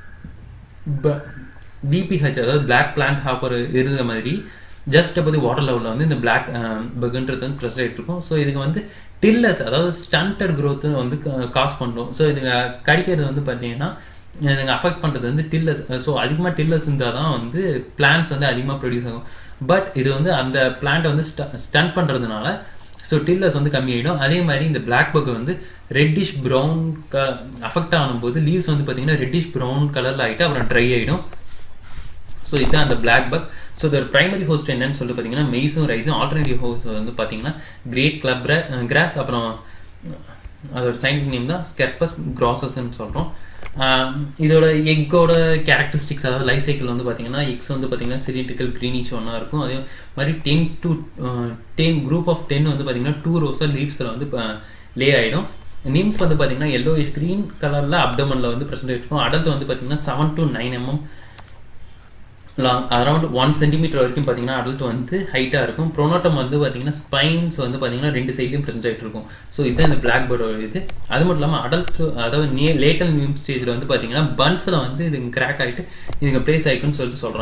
பிபிஹெச் அதாவது பிளாக் பிளான்ட் ஹாப்பர் இருந்த மாதிரி ஜஸ்ட் அப்போது வாட்டர் லெவலில் வந்து இந்த பிளாக் பக்ன்றது வந்து ப்ரெஸ் ஆகிட்டு இருக்கும். ஸோ இதுங்க வந்து டில்லஸ் அதாவது ஸ்டண்டட் க்ரோத்து வந்து காஸ் பண்ணும். ஸோ இதுங்க கடிக்கிறது வந்து பார்த்தீங்கன்னா இதுங்க அஃபெக்ட் பண்ணுறது வந்து டில்லஸ். ஸோ அதிகமாக டில்லஸ் இருந்தால் தான் வந்து பிளான்ட்ஸ் வந்து அதிகமாக ப்ரொடியூஸ் ஆகும். பட் இது வந்து அந்த பிளான்ட்டை வந்து ஸ்டன் பண்ணுறதுனால ஸோ டில்லஸ் வந்து கம்மியாயிடும். அதே மாதிரி இந்த பிளாக் பக் வந்து ரெட்டிஷ் ப்ரௌன் க அஃபெக்ட் ஆகும்போது லீவ்ஸ் வந்து பார்த்தீங்கன்னா ரெட்டிஷ் ப்ரௌன் கலரில் ஆகிட்டு அப்புறம் ட்ரை ஆகிடும். ஸோ இதுதான் அந்த பிளாக் பக். ஸோ இதோட பிரைமரி ஹோஸ்ட் என்னன்னு சொல்லிட்டு பார்த்தீங்கன்னா மெய்ஸும் ரைஸும். ஆல்டர்னேட்டிவ் ஹோஸ்ட் வந்து பார்த்தீங்கன்னா கிரேட் கிளப் கிராஸ் அப்புறம் அதோட சயின்டிஃபிக் நேம் தான் ஸ்கெர்பஸ் கிராசஸ்ன்னு சொல்கிறோம். இதோட எக்கோட கேரக்டரிஸ்டிக்ஸ் அதாவது லைஃப் சைக்கிள் வந்து பார்த்தீங்கன்னா எக்ஸ் வந்து பார்த்தீங்கன்னா சிலிண்ட்ரிக்கல் க்ரீனிஷ் ஒன்றா இருக்கும். அதே மாதிரி ten to ten group of ten வந்து பார்த்தீங்கன்னா டூ ரோஸாக லீவ்ஸில் வந்து லே ஆகிடும். நிம்ஃப் வந்து பார்த்தீங்கன்னா எல்லோயிஷ் க்ரீன் கலரில் அப்டமனில் வந்து ப்ரெசென்ட் இருக்கும். அடல்ட் வந்து பார்த்தீங்கன்னா seven to nine MM long around one centimetre வரைக்கும் பார்த்தீங்கன்னா அடல்ட் வந்து ஹைட்டாக இருக்கும். ப்ரோனோட்டம் வந்து பார்த்தீங்கன்னா ஸ்பைன்ஸ் வந்து பார்த்தீங்கன்னா ரெண்டு சைட்லையும் ப்ரெசென்ட் ஆகிட்டு இருக்கும். ஸோ இதுதான் இந்த பிளாக் பேர்டோட இது. அது மட்டும் இல்லாமல் அடல்ட் அதாவது நே லேட்டல் நியூம் ஸ்டேஜில் வந்து பார்த்தீங்கன்னா பன்ஸில் வந்து இதுங்க கிராக் ஆகிட்டு இதுங்க பிளேஸ் ஆகிக்குன்னு சொல்லிட்டு சொல்கிறாங்க.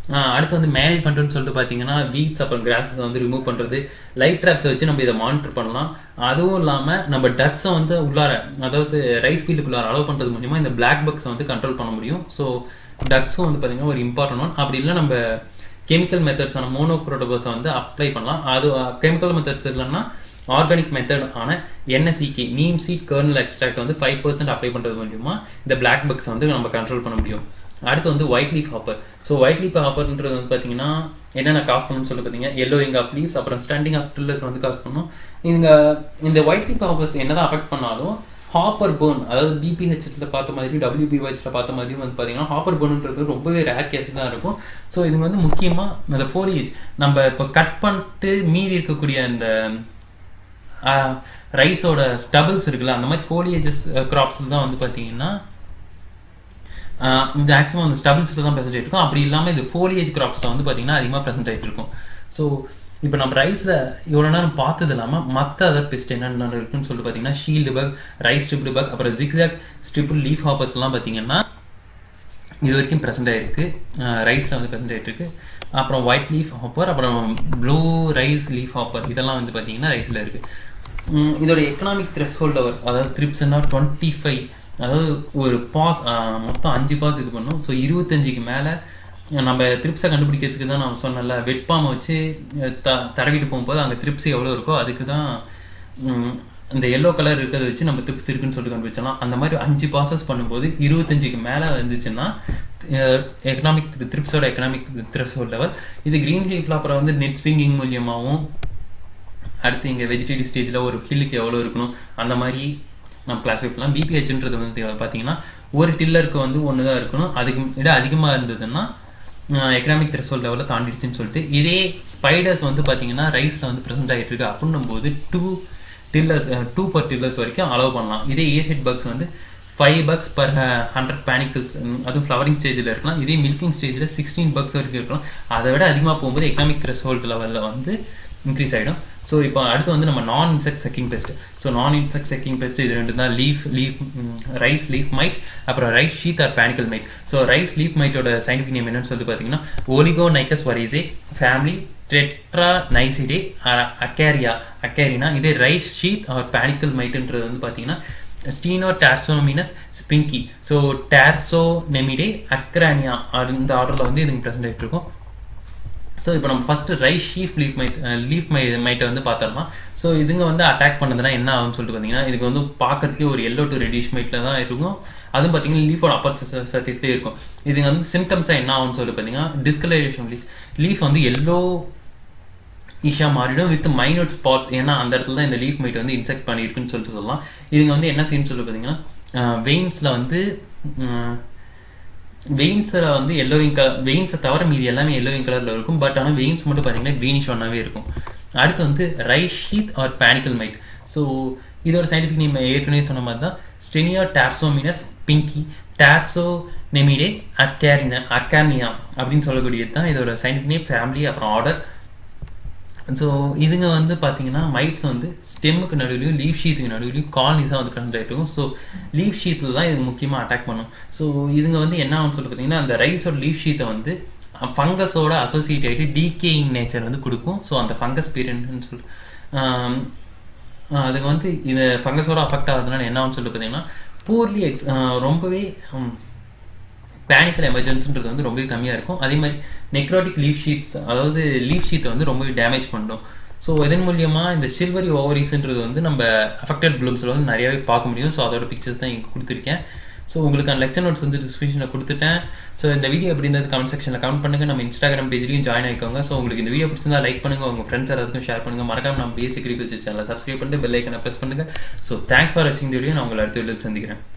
அடுத்து வந்து மேனேஜ் பண்ணுறதுன்னு சொல்லிட்டு பார்த்தீங்கன்னா வீட்ஸ் அப்புறம் கிராஸஸ் வந்து ரிமூவ் பண்ணுறது, லைட் ட்ராப்ஸை வச்சு நம்ம இதை மானிட்டர் பண்ணலாம். அதுவும் இல்லாமல் நம்ம டக்ஸை வந்து உள்ளார, அதாவது ரைஸ் ஃபீல்டுக்குள்ளார அலோவ் பண்ணுறது மூலிமா இந்த பிளாக் பக்ஸை வந்து கண்ட்ரோல் பண்ண முடியும். ஸோ டக்ஸும் வந்து பார்த்தீங்கன்னா ஒரு இம்பார்ட்டன்ட் ஒன். அப்படி இல்லை நம்ம கெமிக்கல் மெத்தட்ஸான மோனோக்ரோட்டோபஸை வந்து அப்ளை பண்ணலாம். அது கெமிக்கல் மெத்தட்ஸ் இல்லைன்னா ஆர்கானிக் மெத்தட் ஆன NSKE neem seed kernel extract வந்து ஃபைவ் பர்சன்ட் அப்ளை பண்ணுறது மூலியமா இந்த பிளாக் பக்ஸை வந்து நம்ம கண்ட்ரோல் பண்ண முடியும். அடுத்து வந்து white leaf hopper. So white leaf ஹாப்பர்ன்றது வந்து பார்த்தீங்கன்னா என்னென்ன காசு பண்ணணும்னு சொல்லி பார்த்தீங்க, எல்லோயிங் ஆஃப் லீவ்ஸ் அப்புறம் ஸ்டாண்டிங் ஆஃப் ட்ரில்லர்ஸ் வந்து காசு பண்ணணும். இவங்க இந்த ஒயிட் லீஃப் ஹாப்பர்ஸ் என்னதான் அஃபெக்ட் பண்ணாலும் ஹாப்பர் போன், அதாவது பிபிஹெச்ல பார்த்த மாதிரி டபிள்யூபிஹெச்ல பார்த்த மாதிரி வந்து பார்த்தீங்கன்னா ஹாப்பர் போன்ன்றது ரொம்பவே ரேர் கேஸ் தான் இருக்கும். ஸோ இதுங்க வந்து முக்கியமாக அந்த ஃபோலியேஜ் நம்ம இப்போ கட் பண்ணிட்டு மீதி இருக்கக்கூடிய அந்த ரைஸோட ஸ்டபிள்ஸ் இருக்குல்ல, அந்த மாதிரி ஃபோலியேஜஸ் கிராப்ஸ் தான் வந்து பார்த்தீங்கன்னா மேக்ஸிமம் அந்த ஸ்டபிள்ஸில் தான் ப்ரெசென்ட் ஆகிருக்கும். அப்படி இல்லாமல் இது ஃபோலியேஜ் கிராப்ஸில் வந்து பார்த்தீங்கன்னா அதிகமாக ப்ரெசென்ட் ஆகிட்டு இருக்கும். ஸோ இப்போ நம்ம ரைஸில் இவ்வளோ நேரம் பார்த்தது இல்லாமல் மற்ற அதர் பெஸ்ட் என்னென்ன இருக்குன்னு சொல்லிட்டு பார்த்தீங்கன்னா shield bug, rice striped bug, அப்புறம் ஜிக்ஸாக் ஸ்ட்ரிப்டு லீஃப் ஹாப்பர்ஸ்லாம் பார்த்தீங்கன்னா இது வரைக்கும் ப்ரெசென்ட் ஆகிருக்கு, ரைஸில் வந்து ப்ரெசென்ட் ஆகிட்டு இருக்கு. அப்புறம் ஒயிட் லீஃப் ஹாப்பர், அப்புறம் ப்ளூ ரைஸ் லீஃப் ஹாப்பர், இதெல்லாம் வந்து பார்த்தீங்கன்னா ரைஸில் இருக்குது. இதோட எக்கனாமிக் த்ரெஷ்ஹோல்ட் அவர், அதாவது த்ரிப்ஸ்னா டுவெண்ட்டி ஃபைவ், அதாவது ஒரு பாஸ் மொத்தம் அஞ்சு பாஸ் இது பண்ணும். ஸோ இருபத்தஞ்சுக்கு மேலே நம்ம த்ரிப்ஸை கண்டுபிடிக்கிறதுக்கு தான் நான் சொன்னல, வெட்பாமை வச்சு த தடவிட்டு போகும்போது அங்கே த்ரிப்ஸ் எவ்வளோ இருக்கோ அதுக்கு தான் இந்த எல்லோ கலர் இருக்கிறத வச்சு நம்ம த்ரிப்ஸ் இருக்குன்னு சொல்லிட்டு கண்டுபிடிச்சலாம். அந்த மாதிரி அஞ்சு பாசஸ் பண்ணும்போது இருபத்தஞ்சுக்கு மேலே இருந்துச்சுன்னா எக்கனாமிக் த்ரிப்ஸோட எக்கனாமிக் த்ரெஷ்ஹோல்ட் லெவல். இது க்ரீன் லீஃப்ல அப்புறம் வந்து நெட் ஸ்விங்கிங் மூலியமாகவும், அடுத்து இங்கே வெஜிடேட்டிவ் ஸ்டேஜில் ஒரு ஹில்லுக்கு எவ்வளோ இருக்கணும் அந்த மாதிரி நம்ம கிளாஸிஃபை பண்ணலாம். பிபிஹெச்ன்றது வந்து பார்த்தீங்கன்னா ஒரு டில்லருக்கு வந்து ஒன்று தான் இருக்கணும், அதுக்கு விட அதிகமாக இருந்ததுன்னா எக்கனாமிக் த்ரெஷ்ஹோல்ட் லெவலில் தாண்டிடுச்சுன்னு சொல்லிட்டு. இதே ஸ்பைடர்ஸ் வந்து பார்த்தீங்கன்னா ரைஸில் வந்து ப்ரெசென்ட் ஆகிட்டு இருக்கு அப்படின்னும் போது two tillers two per tillers வரைக்கும் அலோவ் பண்ணலாம். இதே இயர் ஹெட் பக்ஸ் வந்து five bugs per hundred panicles, அதுவும் ஃப்ளவரிங் ஸ்டேஜில் இருக்கலாம். இதே மில்கிங் ஸ்டேஜில் சிக்ஸ்டீன் பக்ஸ் வரைக்கும் இருக்கலாம். அதை விட அதிகமாக போகும்போது எக்கனாமிக் த்ரெஷ்ஹோல்ட் லெவலில் வந்து இன்க்ரீஸ் ஆகிடும். ஸோ இப்போ அடுத்து வந்து நம்ம non insect sucking pest. So non insect sucking pest இது ரெண்டு தான், leaf leaf rice leaf mite, அப்புறம் rice sheath or panicle mite. So rice leaf மைட்டோட சயின்டிஃபிக் நேம் என்னன்னு சொல்லி பார்த்தீங்கன்னா ஓலிகோநைக்கஸ் வரைசே ஃபேமிலி டெட்ராநைசிடே அக்கேரியா அக்கேரினா. இதே ரைஸ் ஷீத் ஆர் பேனிக்கல் மைட்ன்றது வந்து பார்த்தீங்கன்னா ஸ்டீனோ டார்சோமினஸ் ஸ்பிங்கி. ஸோ டார்சோனெமிடே அக்ரானியா இந்த ஆர்டரில் வந்து இதுங்க ப்ரெசென்ட் ஆகிட்டு இருக்கும். ஸோ இப்போ நம்ம first rice sheath leaf mite leaf மை மைட்டை வந்து பார்த்துடலாம். ஸோ இதுங்க வந்து அட்டாக் பண்ணதுன்னா என்ன ஆகும்னு சொல்லிட்டு பார்த்தீங்கன்னா இதுக்கு வந்து பார்க்கறதுக்கே ஒரு எல்லோ டு ரெடிஷ் மைட்டில் தான் இருக்கும். அதுவும் பார்த்தீங்கன்னா லீஃபோட அப்பர் சர்ஃபேஸ்லேயே இருக்கும். இதுங்க வந்து சிம்டம்ஸாக என்ன ஆகும்னு சொல்லிட்டு பார்த்தீங்கன்னா டிஸ்கலரேஷன் லீஃப் லீஃப் வந்து எல்லோ ஈஷா மாறிடும் வித் மைனூட் ஸ்பாட்ஸ். ஏன்னா அந்த இடத்துல தான் இந்த லீஃப் மைட் வந்து இன்செக்ட் பண்ணியிருக்குன்னு சொல்லிட்டு சொல்லலாம். இதுங்க வந்து என்ன செய்யணும்னு சொல்லிட்டு பார்த்தீங்கன்னா வெயின்ஸில் வந்து வெயின்ஸில் வந்து எல்லோவிங் கலர், வெயின்ஸை தவிர மீதி எல்லாமே எல்லோவிங் கலரில் இருக்கும். பட் ஆனால் வெயின்ஸ் மட்டும் பார்த்தீங்கன்னா க்ரீனிஷ் ஒன்னாவே இருக்கும். அடுத்து வந்து rice sheath or panicle mite. So இதோட சயின்டிஃபிக் நேம் ஏற்கனவே சொன்ன மாதிரி தான் ஸ்டெனியா டார்சோமினஸ் பிங்கி டார்சோனெமிடே அக்கேரினா அக்கார்னியா அப்படின்னு சொல்லக்கூடியது தான் இதோட சயின்டிஃபிக் நேம், ஃபேமிலி, அப்புறம் ஆர்டர். ஸோ இதுங்க வந்து பார்த்தீங்கன்னா மைட்ஸ் வந்து ஸ்டெம்முக்கு நடுவிலையும் லீஃப் ஷீத்துக்கு நடுவிலையும் காலனிஸாக வந்து ப்ரெசென்ட் ஆகிட்டு இருக்கும். ஸோ லீஃப் ஷீத்தில் தான் இது முக்கியமாக அட்டாக் பண்ணும். ஸோ இதுங்க வந்து என்ன ஆகும்னு சொல்லி பார்த்தீங்கன்னா அந்த ரைஸோட லீஃப் ஷீத்தை வந்து ஃபங்கஸோட அசோசியேட் ஆகிட்டு டீகேயிங் நேச்சர் வந்து கொடுக்கும். ஸோ அந்த ஃபங்கஸ் பீரியட்னு சொல்லி அதுக்கு வந்து இது ஃபங்கஸோட அஃபெக்ட் ஆகுதுனால என்ன ஆகும்னு சொல்லி பார்த்தீங்கன்னா பூர்லி எக்ஸ் ரொம்பவே பேனிக்கல் எமர்ஜென்சின்றது வந்து ரொம்பவே கம்மியாக இருக்கும். அதே மாதிரி நெக்ரோட்டிக் லீஃப் ஷீட்ஸ், அதாவது லீஃப் ஷீத்தை வந்து ரொம்பவே டேமேஜ் பண்ணும். ஸோ இதன் மூலியமாக இந்த சில்வரி ஓவரிஸ்ன்றது வந்து நம்ம அஃபெக்டட் ப்ளூம்ஸில் வந்து நிறையாவே பார்க்க முடியும். ஸோ அதோட பிக்சர்ஸ் தான் இங்கே கொடுத்துருக்கேன். ஸோ உங்களுக்கு அந்த லெக்சர் நோட்ஸ் வந்து டிஸ்கிரிப்ஷனில் கொடுத்துட்டேன். ஸோ இந்த வீடியோ எப்படி இருந்தது கமெண்ட் செக்ஷனில் கமெண்ட் பண்ணுங்கள். நம்ம இன்ஸ்டாகிராம் பேஜ்லையும் ஜாயின் ஆகிக்கோங்க. ஸோ உங்களுக்கு இந்த வீடியோ பிடிச்சிருந்தா லைக் பண்ணுங்கள், உங்கள் ஃப்ரெண்ட்ஸ் எல்லாருக்கும் ஷேர் பண்ணுங்கள். மறக்காம நம்ம B.Sc.Agriculture சேனலை சப்ஸ்கிரைப் பண்ணிட்டு பெல் ஐக்கனை ப்ரெஸ் பண்ணுங்கள். ஸோ தேங்க்ஸ் ஃபார் வாட்சிங் இந்த வீடியோ. நான் உங்களை அடுத்த வீடியோவில் சந்திக்கிறேன்.